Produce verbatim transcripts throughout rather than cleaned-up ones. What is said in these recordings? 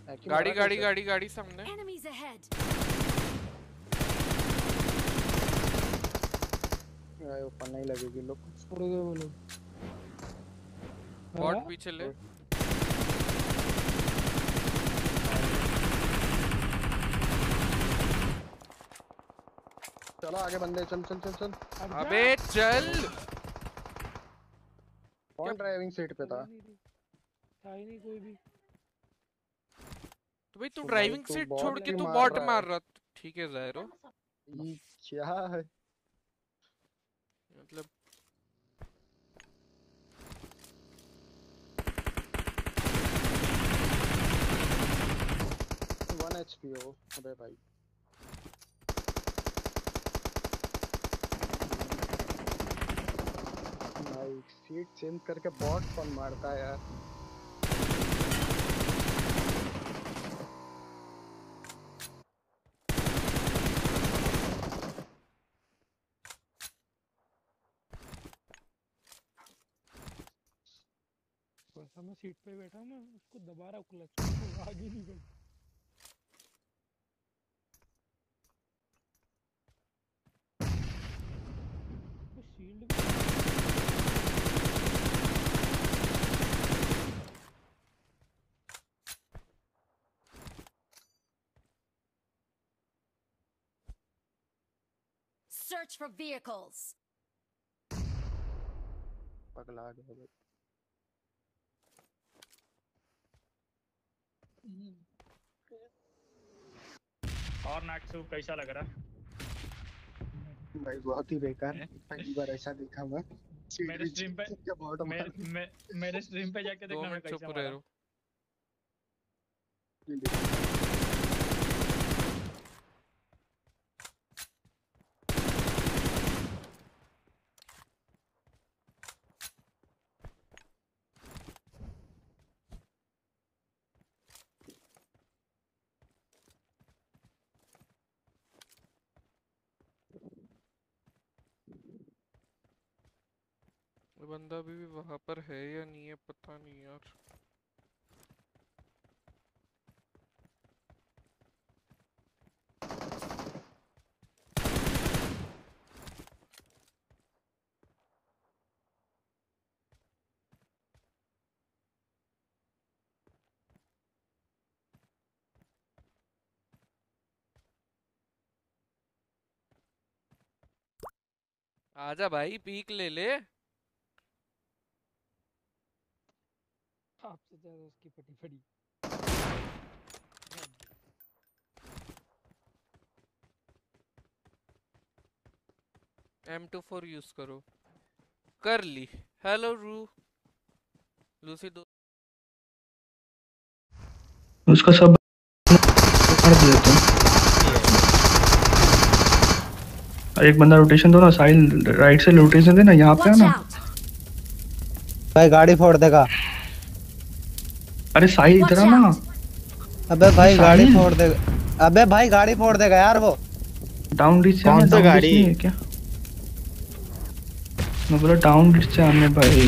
गाड़ी गाड़ी गाड़ी गाड़ी सामने। यार ऊपर नहीं लगेगी लोग छोड़ गए वो लोग। बॉट पीछे ले। चलो आगे बंदे चल चल चल चल। अबे चल। कौन ड्राइविंग सीट पे था? था ही नहीं कोई भी। तो भाई तू ड्राइविंग सीट छोड़ के तू बॉट मार रहा। ठीक है ज़ाहिरो। ये क्या है मतलब वन एचपी हो। अबे भाई भाई सीट चेंज करके बॉट कौन मारता है यार? वैसा मैं सीट पे बैठा हूँ, मैं उसको दबा रहा हूँ क्लच, वो आगे नहीं बढ़। Shield Search for vehicles. पगला गया भाई। और नाटसू कैसा लग रहा? भाई बहुत ही बेकार। पहली बार ऐसा देखा मैं। मेरे स्ट्रीम पे मेरे मे, मेरे स्ट्रीम पे जाके देखना मैं कैसा मारा। बंदा अभी भी वहां पर है या नहीं है पता नहीं यार। आजा भाई पीक ले ले। आपसे ज्यादा उसकी फटी फटी। एम टू फोर यूज करो। कर ली। हेलो रू लूसी दो उसका सब कर दिया तुम। एक बंदा रोटेशन दो ना, साइड राइट से रोटेशन देना, यहाँ पे आना। भाई गाड़ी फोड़ देगा। अरे साहिल इधर आना। अबे भाई गाड़ी फोड़ देगा। अबे भाई गाड़ी फोड़ देगा यार वो। डाउन रिच से कौन सा गाड़ी है क्या? मैं बोला डाउन रिच से आने भाई।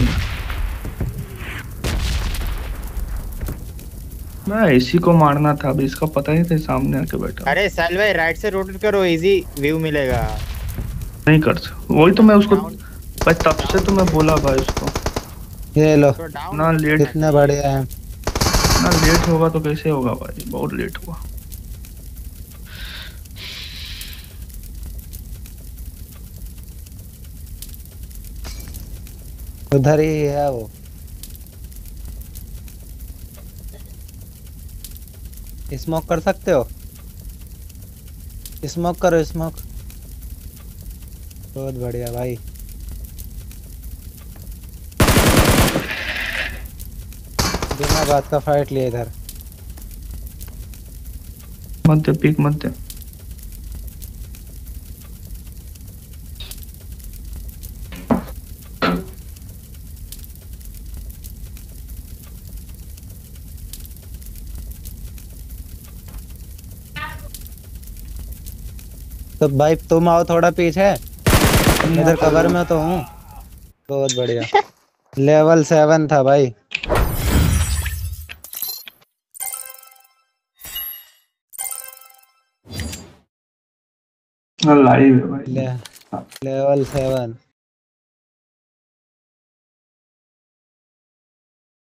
मैं इसी को मारना था, अभी इसका पता ही था सामने आके बैठा। अरे साहिल भाई राइट से रोटेट करो, इजी व्यू मिलेगा। नहीं कर सकता, वही तो मैं उसको भाई तब से तो मैं बोला भाई उसको। ये लो ना लेट कितना बढ़िया है। ना लेट होगा तो कैसे होगा भाई, बहुत लेट हुआ। उधर ही है वो। स्मोक कर सकते हो? स्मोक करो स्मोक। बहुत बढ़िया भाई। बिना बात का फाइट लिए इधर। मत दे पिक मत दे। तो भाई तुम आओ थोड़ा पीछे, इधर कवर में तो हूँ। बहुत बढ़िया। लेवल सेवन था भाई। लाइव है भाई। ले लेवल सेवन